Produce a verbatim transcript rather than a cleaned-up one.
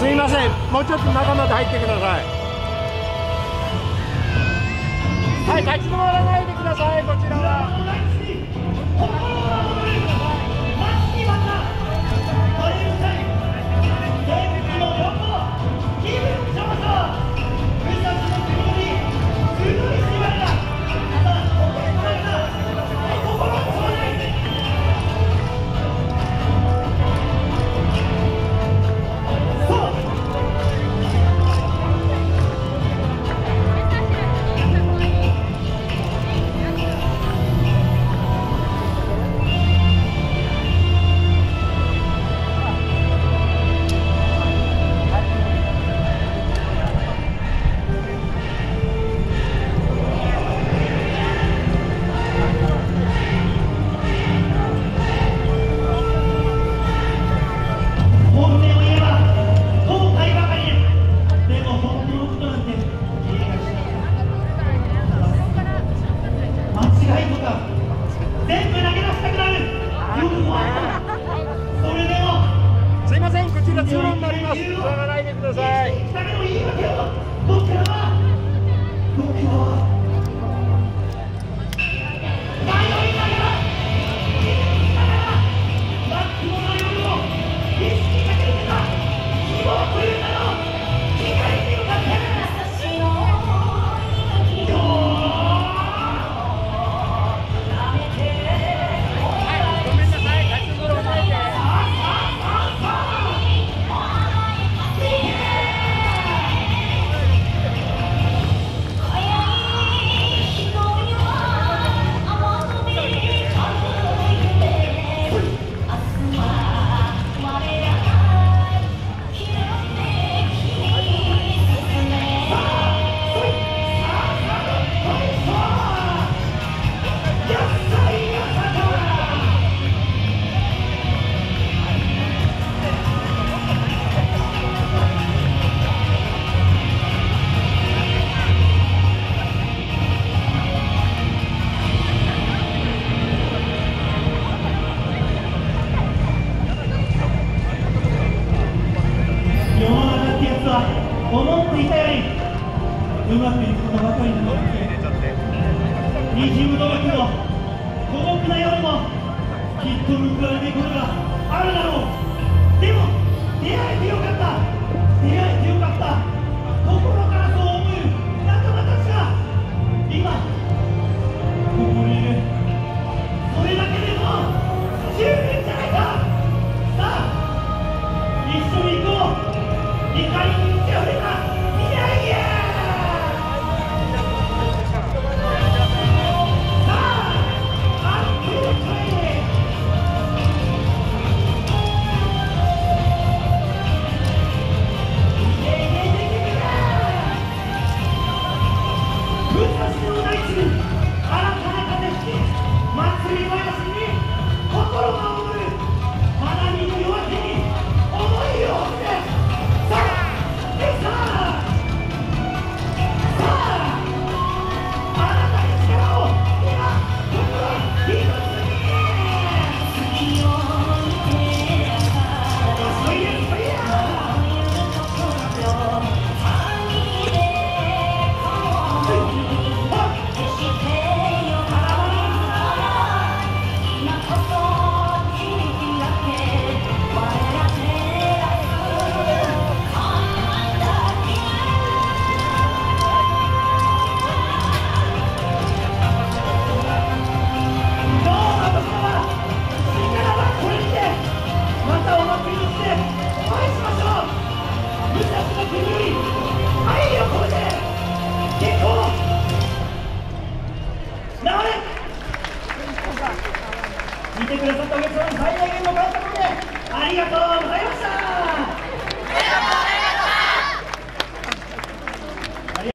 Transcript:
すいません、もうちょっと中まで入ってください。はい、立ち止まらないでください。こちらは通路になります。急がないでください。思っていたよりうまくいくことばかりなので、にじゅうどろくの孤独な夜もきっと報われることがあるだろう。でも出会えてよかった、出会えてよかった、心からそう思う仲間たちが今ここにいる。それだけでも十分じゃないか。さあ一緒に行こう。怒りに手を入れた未来へ。さああっという間に武蔵野大地に新たな風吹き、祭り林に心が踊る。花見の夜明けに思いを馳せ。さあさあさあ、あなたに力を今僕は一つに月を見てそいやそいや見てくださったお客様に最大限の感謝のでありがとうございました。